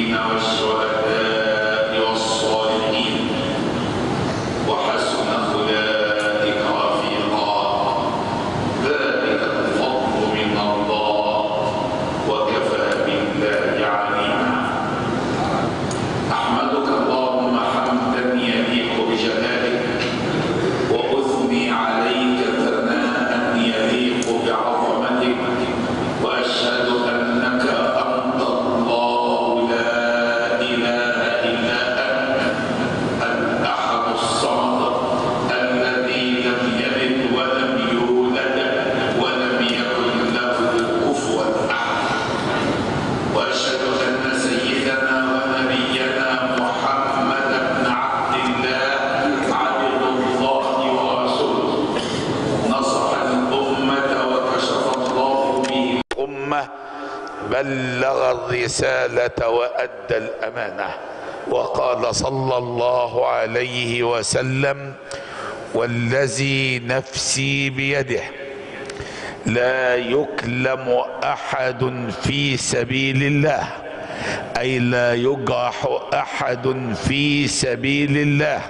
والنبيين والشهداء والصالحين وحسن أولئك رفيقا ذلك الفضل من الله وكفى بالله عليما. أحمدك اللهم حمدا يليق بجلالك وأثني عليك ثناء يليق بعظمتك وأشهد أنك أنت الله لا إله إلا أنت الأحد الصمد الذي لم يلد ولم يولد ولم يكن له كفوا أحد. وأشهد أن سيدنا ونبينا محمد بن عبد الله عبد الله ورسوله نصح الأمة وكشف الله به الأمة بلغ الرسالة وأدى الأمانة. وقال صلى الله عليه وسلم: والذي نفسي بيده لا يكلم أحد في سبيل الله، أي لا يجرح أحد في سبيل الله،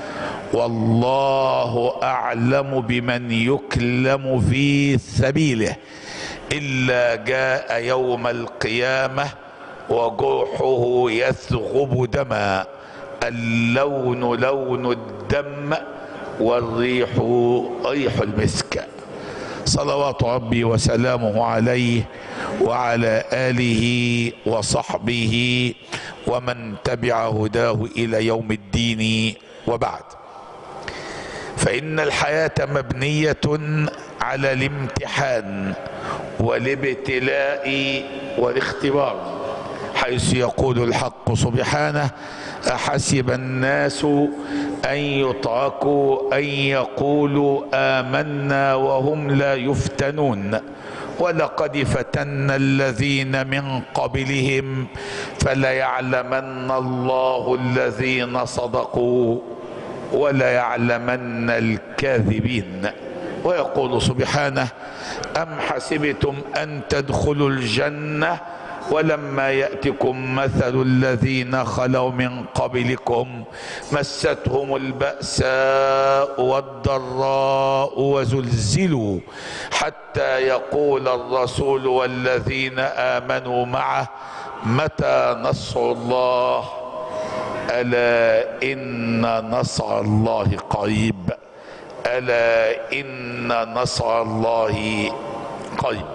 والله أعلم بمن يكلم في سبيله، إلا جاء يوم القيامة وجرحه يثغب دما، اللون لون الدم والريح ريح المسك. صلوات ربي وسلامه عليه وعلى آله وصحبه ومن تبع هداه إلى يوم الدين. وبعد، فإن الحياة مبنية على الامتحان والابتلاء والاختبار، حيث يقول الحق سبحانه: أحسب الناس أن يتركوا أن يقولوا آمنا وهم لا يفتنون، ولقد فتنا الذين من قبلهم فليعلمن الله الذين صدقوا وليعلمن الكاذبين. ويقول سبحانه: أم حسبتم أن تدخلوا الجنة ولما يأتكم مثل الذين خلوا من قبلكم مستهم البأساء والضراء وزلزلوا حتى يقول الرسول والذين آمنوا معه متى نصر الله ألا إن نصر الله قريب، ألا إن نصر الله قريب.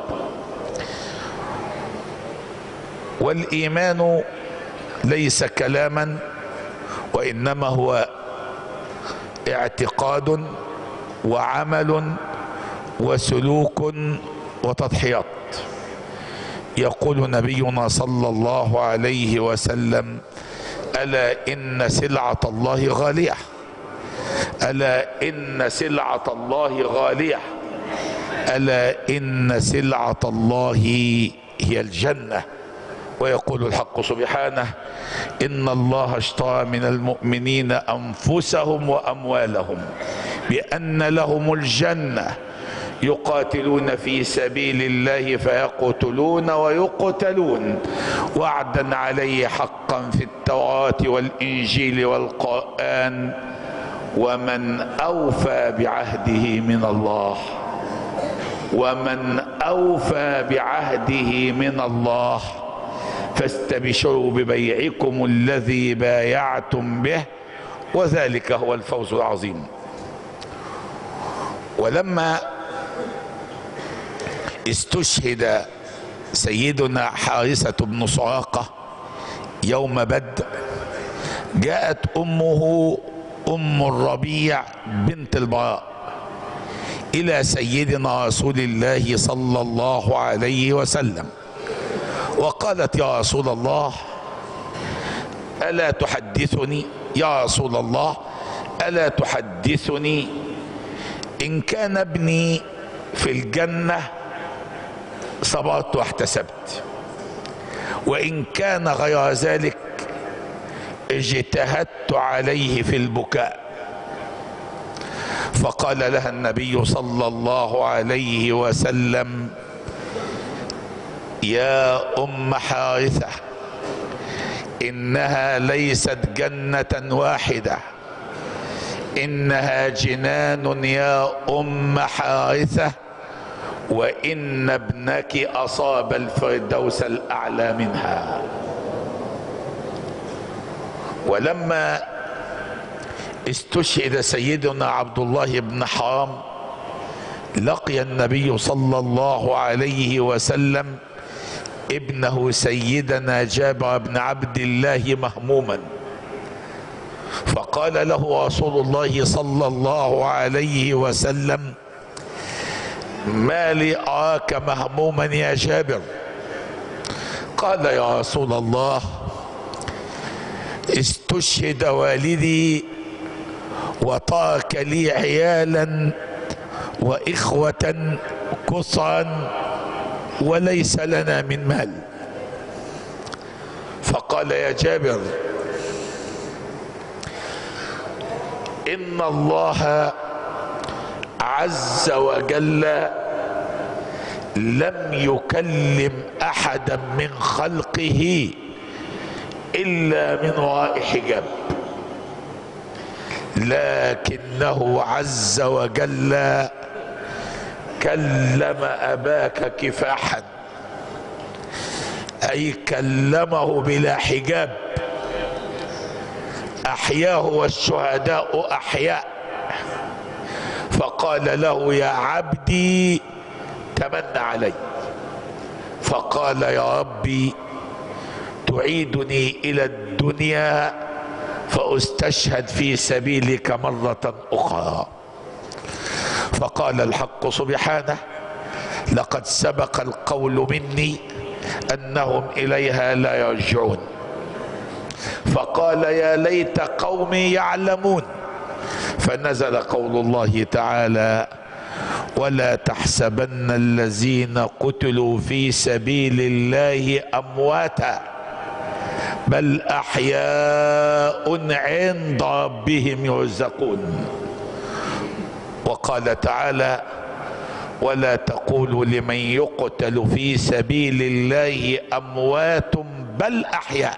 والإيمان ليس كلاما، وإنما هو اعتقاد وعمل وسلوك وتضحيات. يقول نبينا صلى الله عليه وسلم: ألا إن سلعة الله غالية، ألا إن سلعة الله غالية، ألا إن سلعة الله هي الجنة. ويقول الحق سبحانه: إن الله اشترى من المؤمنين أنفسهم وأموالهم بأن لهم الجنة يقاتلون في سبيل الله فيقتلون ويقتلون وعدا عليه حقا في التوراة والإنجيل والقرآن، ومن أوفى بعهده من الله، ومن أوفى بعهده من الله فاستبشروا ببيعكم الذي بايعتم به وذلك هو الفوز العظيم. ولما استشهد سيدنا حارثة بن سراقة يوم بدر، جاءت أمه أم الربيع بنت البراء إلى سيدنا رسول الله صلى الله عليه وسلم وقالت: يا رسول الله ألا تحدثني، يا رسول الله ألا تحدثني إن كان ابني في الجنة صبرت واحتسبت، وإن كان غير ذلك اجتهدت عليه في البكاء. فقال لها النبي صلى الله عليه وسلم: يا أم حارثة إنها ليست جنة واحدة، إنها جنان يا أم حارثة، وإن ابنك أصاب الفردوس الأعلى منها. ولما استشهد سيدنا عبد الله بن حرام لقي النبي صلى الله عليه وسلم ابنه سيدنا جابر بن عبد الله مهموما، فقال له رسول الله صلى الله عليه وسلم: ما لي أراك مهموما يا جابر؟ قال: يا رسول الله، استشهد والدي وترك لي عيالا وإخوة كثرا وليس لنا من مال. فقال: يا جابر، إن الله عز وجل لم يكلم أحدا من خلقه إلا من وراء حجاب، لكنه عز وجل كلم أباك كفاحا، أي كلمه بلا حجاب، أحياه والشهداء أحياء، فقال له: يا عبدي تمن علي. فقال: يا ربي، تعيدني إلى الدنيا فأستشهد في سبيلك مرة أخرى. فقال الحق سبحانه: لقد سبق القول مني أنهم إليها لا يرجعون. فقال: يا ليت قومي يعلمون. فنزل قول الله تعالى: ولا تحسبن الذين قتلوا في سبيل الله أمواتا بل أحياء عند ربهم يرزقون. وقال تعالى: ولا تقولوا لمن يقتل في سبيل الله أموات بل أحياء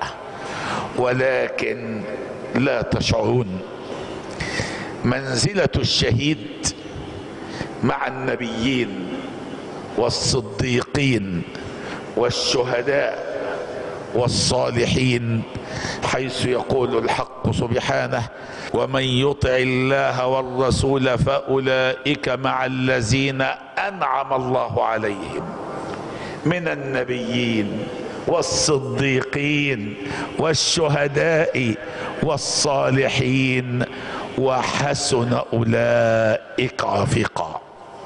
ولكن لا تشعرون. منزلة الشهيد مع النبيين والصديقين والشهداء والصالحين، حيث يقول الحق سبحانه: ومن يطع الله والرسول فأولئك مع الذين أنعم الله عليهم من النبيين والصديقين والشهداء والصالحين وحسن أولئك رفيقا.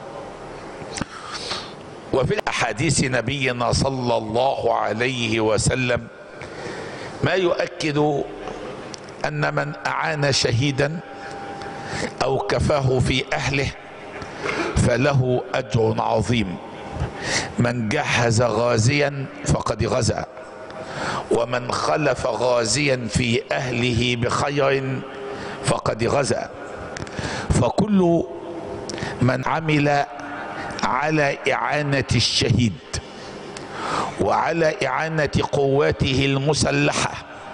وفي الأحاديث نبينا صلى الله عليه وسلم ما يؤكد أن من أعان شهيدا أو كفاه في أهله فله أجر عظيم. من جهز غازيا فقد غزا، ومن خلف غازيا في أهله بخير فقد غزا. فكل من عمل على إعانة الشهيد وعلى إعانة قواته المسلحة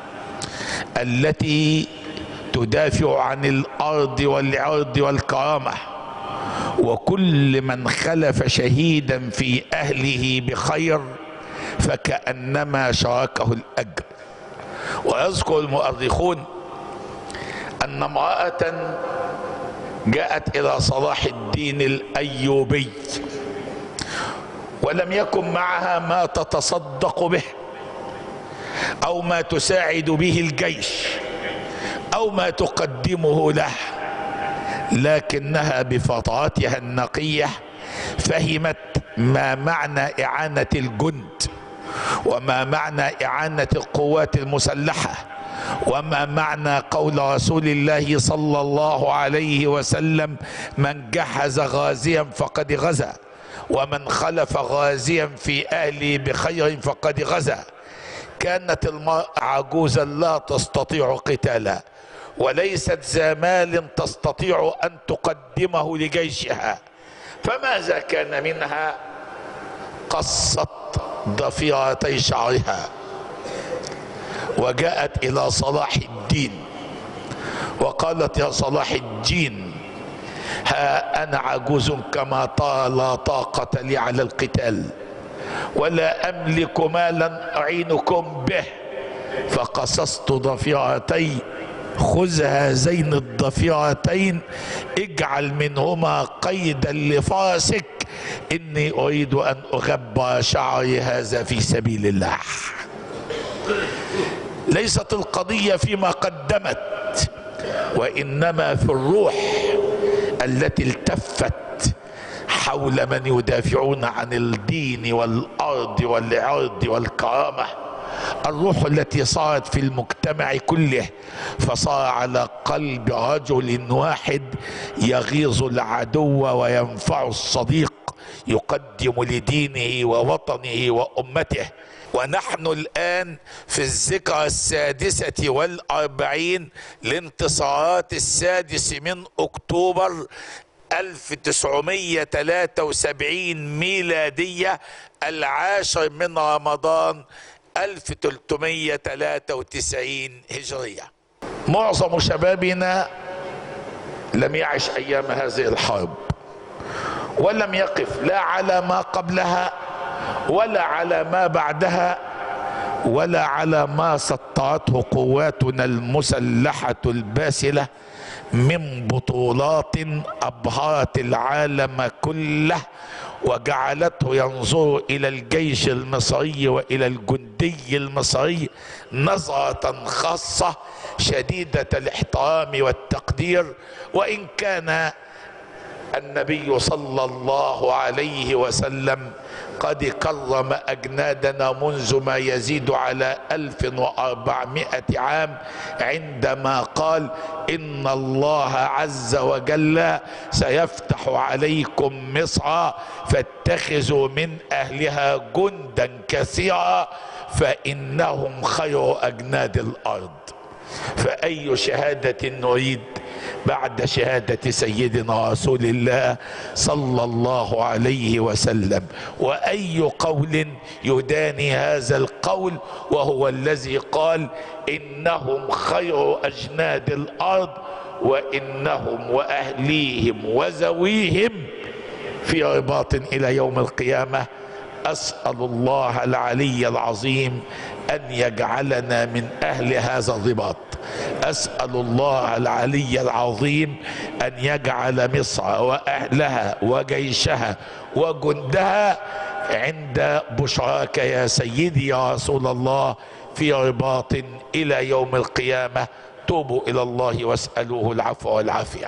التي تدافع عن الأرض والعرض والكرامة، وكل من خلف شهيدا في أهله بخير فكأنما شاركه الأجر. ويذكر المؤرخون أن امرأة جاءت إلى صلاح الدين الأيوبي ولم يكن معها ما تتصدق به أو ما تساعد به الجيش أو ما تقدمه له، لكنها بفطرتها النقية فهمت ما معنى إعانة الجند، وما معنى إعانة القوات المسلحة، وما معنى قول رسول الله صلى الله عليه وسلم: من جهز غازيا فقد غزا، ومن خلف غازيا في أهله بخير فقد غزا. كانت المرأة عجوزا لا تستطيع قتالا، وليست ذا مال تستطيع أن تقدمه لجيشها، فماذا كان منها؟ قصت ضفيرتي شعرها وجاءت إلى صلاح الدين وقالت: يا صلاح الدين، ها أنا عجوز كما لا طاقة لي على القتال ولا أملك مالا أعينكم به، فقصصت ضفيرتي، خذ هذين الضفيرتين اجعل منهما قيدا لفرسك، إني أريد أن أغبر شعري هذا في سبيل الله. ليست القضية فيما قدمت، وإنما في الروح التي التفت حول من يدافعون عن الدين والأرض والعرض والكرامة، الروح التي صارت في المجتمع كله، فصار على قلب رجل واحد يغيظ العدو وينفع الصديق، يقدم لدينه ووطنه وأمته. ونحن الآن في الذكرى 46 لانتصارات 6 من أكتوبر 1973 ميلادية، 10 من رمضان 1393 هجرية. معظم شبابنا لم يعش أيام هذه الحرب، ولم يقف لا على ما قبلها ولا على ما بعدها ولا على ما سطرته قواتنا المسلحة الباسلة من بطولات أبهرت العالم كله، وجعلته ينظر إلى الجيش المصري وإلى الجندي المصري نظرة خاصة شديدة الاحترام والتقدير. وإن كان النبي صلى الله عليه وسلم قد كرم أجنادنا منذ ما يزيد على 1400 عام، عندما قال: إن الله عز وجل سيفتح عليكم مصر فاتخذوا من أهلها جندا كثيرا فإنهم خير أجناد الأرض. فأي شهادة نريد بعد شهادة سيدنا رسول الله صلى الله عليه وسلم؟ وأي قول يداني هذا القول، وهو الذي قال: إنهم خير أجناد الأرض وإنهم وأهليهم وذويهم في رباط إلى يوم القيامة. أسأل الله العلي العظيم أن يجعلنا من أهل هذا الرباط. أسأل الله العلي العظيم أن يجعل مصر وأهلها وجيشها وجندها عند بشراك يا سيدي يا رسول الله في رباط إلى يوم القيامة. توبوا إلى الله واسألوه العفو والعافية.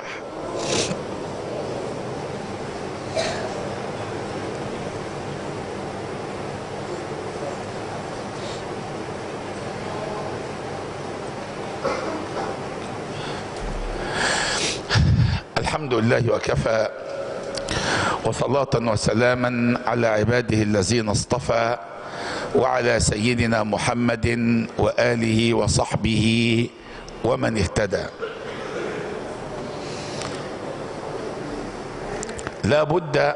الحمد لله وكفى، وصلاة وسلاما على عباده الذين اصطفى، وعلى سيدنا محمد وآله وصحبه ومن اهتدى. لا بد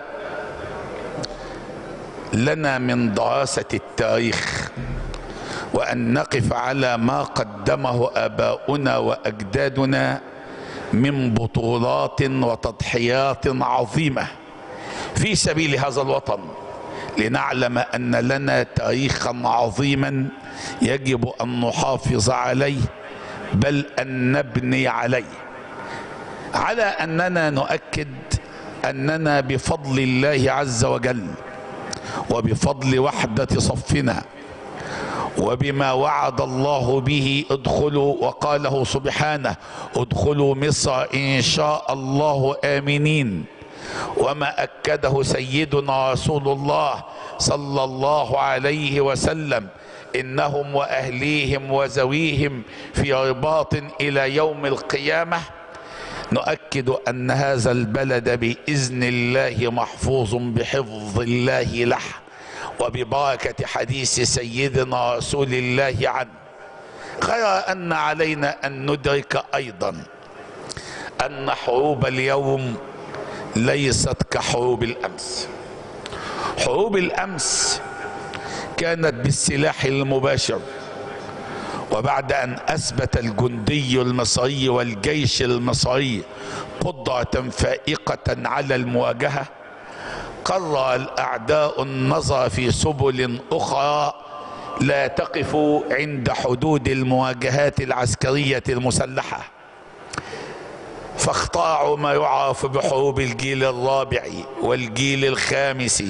لنا من دراسة التاريخ، وأن نقف على ما قدمه آباؤنا وأجدادنا من بطولات وتضحيات عظيمة في سبيل هذا الوطن، لنعلم أن لنا تاريخا عظيما يجب أن نحافظ عليه، بل أن نبني عليه، على أننا نؤكد أننا بفضل الله عز وجل وبفضل وحدة صفنا وبما وعد الله به ادخلوا، وقاله سبحانه: ادخلوا مصر إن شاء الله آمنين، وما أكده سيدنا رسول الله صلى الله عليه وسلم: إنهم وأهليهم وذويهم في رباط إلى يوم القيامة. نؤكد أن هذا البلد بإذن الله محفوظ بحفظ الله له وببركة حديث سيدنا رسول الله عنه. غير أن علينا أن ندرك أيضا أن حروب اليوم ليست كحروب الأمس. حروب الأمس كانت بالسلاح المباشر، وبعد أن أثبت الجندي المصري والجيش المصري قدرة فائقة على المواجهة، قرر الأعداء النظر في سبل أخرى لا تقف عند حدود المواجهات العسكرية المسلحة، فاختاروا ما يعرف بحروب الجيل الرابع والجيل الخامس،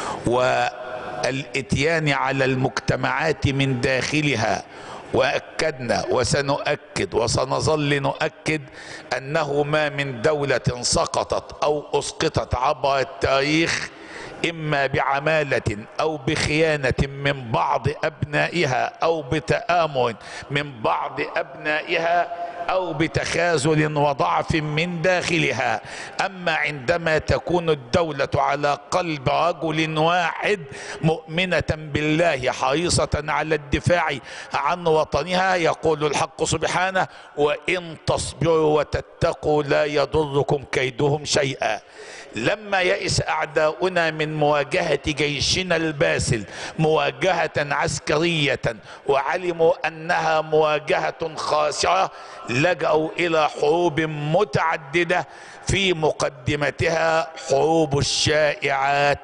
والاتيان على المجتمعات من داخلها. وأكدنا وسنؤكد وسنظل نؤكد أنه ما من دولة سقطت أو أسقطت عبر التاريخ إما بعمالة أو بخيانة من بعض أبنائها أو بتآمر من بعض أبنائها أو بتخاذل وضعف من داخلها. أما عندما تكون الدولة على قلب رجل واحد مؤمنة بالله حريصة على الدفاع عن وطنها، يقول الحق سبحانه: وإن تصبروا وتتقوا لا يضركم كيدهم شيئا. لما يئس أعداؤنا من مواجهة جيشنا الباسل مواجهة عسكرية وعلموا أنها مواجهة خاسرة، لجأوا إلى حروب متعددة في مقدمتها حروب الشائعات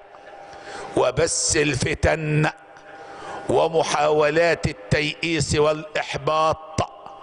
وبث الفتن ومحاولات التيئيس والإحباط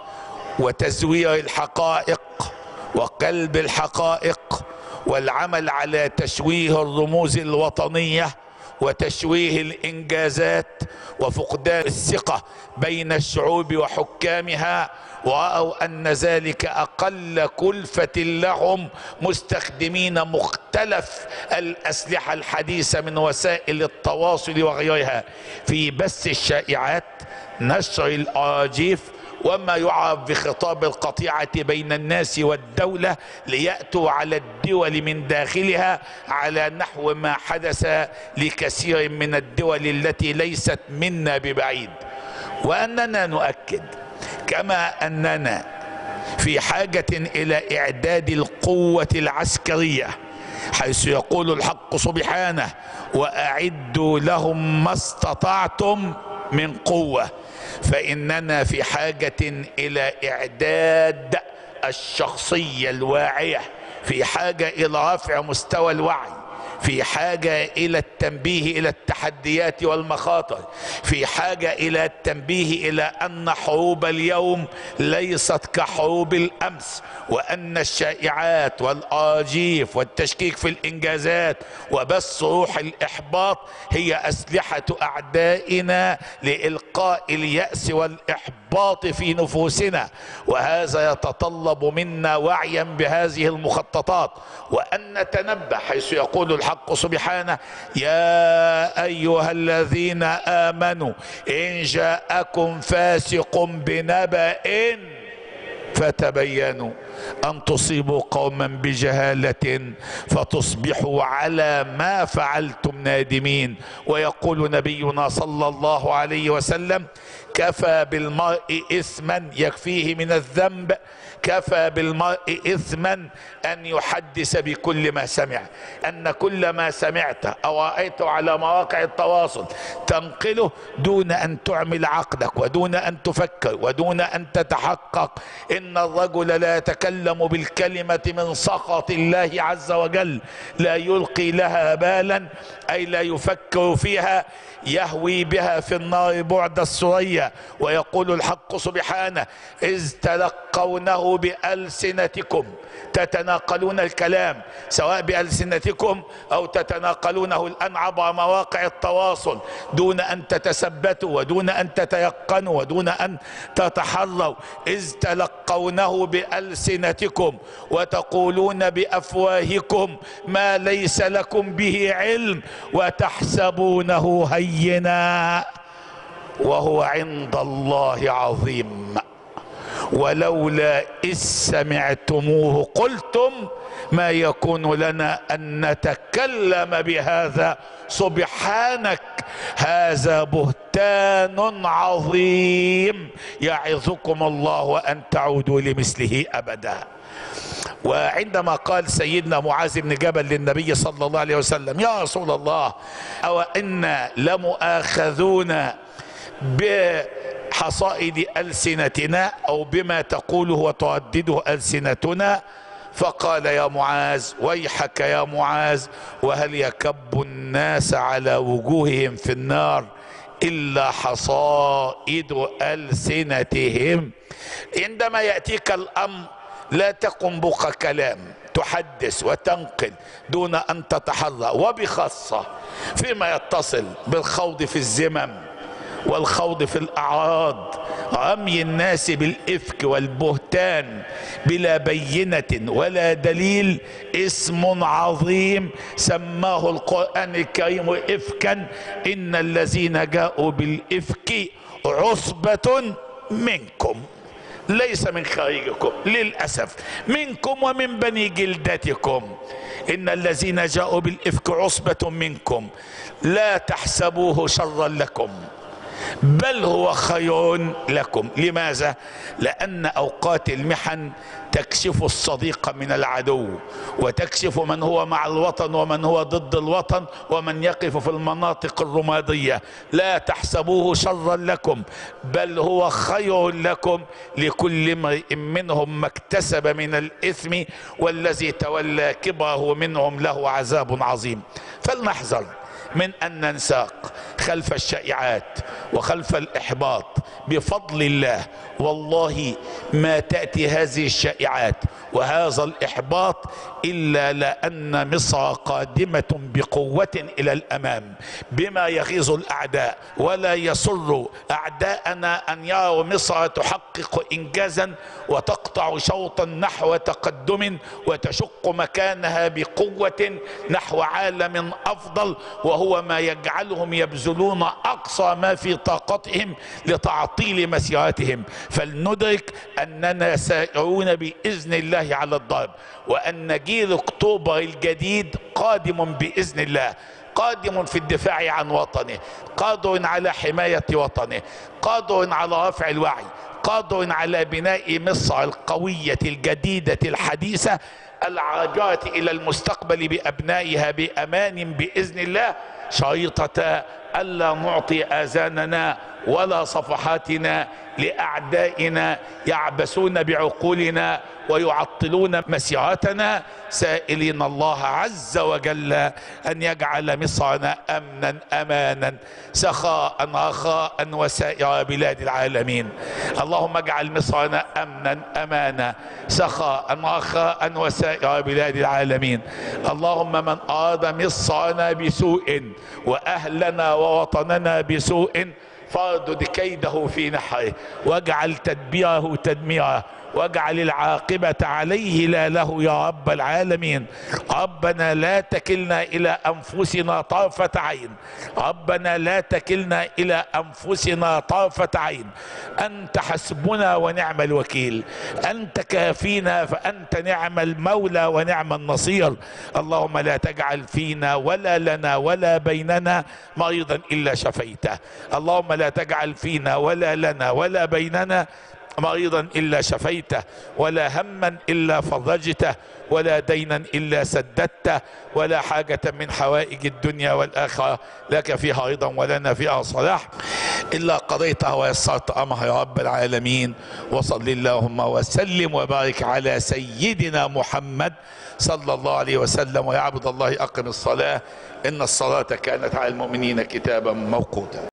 وتزوير الحقائق وقلب الحقائق والعمل على تشويه الرموز الوطنية وتشويه الإنجازات وفقدان الثقة بين الشعوب وحكامها، ورأوا أن ذلك أقل كلفة لهم مستخدمين مختلف الأسلحة الحديثة من وسائل التواصل وغيرها في بث الشائعات، نشر الأراجيف، وما يعرف بخطاب القطيعة بين الناس والدولة، ليأتوا على الدول من داخلها على نحو ما حدث لكثير من الدول التي ليست منا ببعيد. وأننا نؤكد كما أننا في حاجة إلى إعداد القوة العسكرية، حيث يقول الحق سبحانه: وأعدوا لهم ما استطعتم من قوة، فإننا في حاجة إلى إعداد الشخصية الواعية، في حاجة إلى رفع مستوى الوعي، في حاجة إلى التنبيه إلى التحديات والمخاطر، في حاجة إلى التنبيه إلى أن حروب اليوم ليست كحروب الأمس، وأن الشائعات والأراجيف والتشكيك في الإنجازات وبث روح الإحباط هي أسلحة أعدائنا لإلقاء اليأس والإحباط في نفوسنا. وهذا يتطلب منا وعيا بهذه المخططات، وأن نتنبه حيث يقول الحق سبحانه: يا أيها الذين آمنوا إن جاءكم فاسق بنبأ فتبينوا أن تصيبوا قوما بجهالة فتصبحوا على ما فعلتم نادمين. ويقول نبينا صلى الله عليه وسلم: كفى بالمرء إثما يكفيه من الذنب، كفى بالمرء إثما أن يحدث بكل ما سمع. أن كل ما سمعته أو رأيته على مواقع التواصل تنقله دون أن تعمل عقلك ودون أن تفكر ودون أن تتحقق. إن الرجل لا يتكلم بالكلمة من سخط الله عز وجل، لا يلقي لها بالا، أي لا يفكر فيها، يهوي بها في النار بعد السرية. ويقول الحق سبحانه: إذ تلقونه بألسنتكم، تتناقلون الكلام سواء بألسنتكم أو تتناقلونه الآن عبر مواقع التواصل دون أن تتثبتوا ودون أن تتيقنوا ودون أن تتحروا. إذ تلقونه بألسنتكم وتقولون بأفواهكم ما ليس لكم به علم وتحسبونه هينا وهو عند الله عظيم، ولولا إذ سمعتموه قلتم ما يكون لنا أن نتكلم بهذا سبحانك هذا بهتان عظيم يعظكم الله أن تعودوا لمثله أبدا. وعندما قال سيدنا معاذ بن جبل للنبي صلى الله عليه وسلم: يا رسول الله، أو إنا لمؤاخذون حصائد ألسنتنا أو بما تقوله وتردده ألسنتنا. فقال يا معاذ ويحك يا معاذ، وهل يكب الناس على وجوههم في النار إلا حصائد ألسنتهم. عندما يأتيك الأمر لا تقم بق كلام، تحدث وتنقل دون أن تتحرى، وبخاصة فيما يتصل بالخوض في الذمم والخوض في الأعراض، رمي الناس بالإفك والبهتان بلا بينة ولا دليل، اسم عظيم سماه القرآن الكريم إفكا. إن الذين جاءوا بالإفك عصبة منكم، ليس من خارجكم، للأسف منكم ومن بني جلدتكم. إن الذين جاءوا بالإفك عصبة منكم لا تحسبوه شرا لكم بل هو خير لكم. لماذا؟ لأن أوقات المحن تكشف الصديق من العدو، وتكشف من هو مع الوطن ومن هو ضد الوطن ومن يقف في المناطق الرمادية. لا تحسبوه شرا لكم بل هو خير لكم، لكل امرئ منهم ما اكتسب من الإثم والذي تولى كبره منهم له عذاب عظيم. فلنحذر من أن ننساق خلف الشائعات وخلف الإحباط. بفضل الله والله ما تأتي هذه الشائعات وهذا الإحباط إلا لأن مصر قادمة بقوة إلى الأمام بما يغيظ الأعداء، ولا يسر أعداءنا أن يروا مصر تحقق إنجازا وتقطع شوطا نحو تقدم وتشق مكانها بقوة نحو عالم أفضل، وهو ما يجعلهم يبذلون أقصى ما في طاقتهم لتعطيل مسيرتهم. فلندرك أننا سائرون بإذن الله على الضرب، وأن جيل أكتوبر الجديد قادم بإذن الله، قادم في الدفاع عن وطنه، قادر على حماية وطنه، قادر على رفع الوعي، قادر على بناء مصر القوية الجديدة الحديثة العاجرة إلى المستقبل بأبنائها بأمان بإذن الله، شريطة ألا نعطي آذاننا ولا صفحاتنا لأعدائنا يعبثون بعقولنا ويعطلون مسيرتنا، سائلين الله عز وجل أن يجعل مصرنا أمنا أمانا سخاء رخاء وسائر بلاد العالمين. اللهم اجعل مصرنا أمنا أمانا سخاء رخاء وسائر بلاد العالمين. اللهم من أراد مصرنا بسوء وأهلنا ووطننا بسوء فاردد كيده في نحره، واجعل تدبيره تدميره، واجعل العاقبة عليه لا له يا رب العالمين. ربنا لا تكلنا إلى أنفسنا طرفة عين، ربنا لا تكلنا إلى أنفسنا طرفة عين. أنت حسبنا ونعم الوكيل، أنت كافينا فأنت نعم المولى ونعم النصير. اللهم لا تجعل فينا ولا لنا ولا بيننا مريضا إلا شفيته، اللهم لا تجعل فينا ولا لنا ولا بيننا مريضا إلا شفيته، ولا هما إلا فرجته، ولا دينا إلا سددته، ولا حاجة من حوائج الدنيا والآخرة لك فيها رضا ولنا فيها صلاح إلا قضيتها ويسرت أمرها يا رب العالمين. وصل اللهم وسلم وبارك على سيدنا محمد صلى الله عليه وسلم. ويعبد الله أقم الصلاة إن الصلاة كانت على المؤمنين كتابا موقوتا.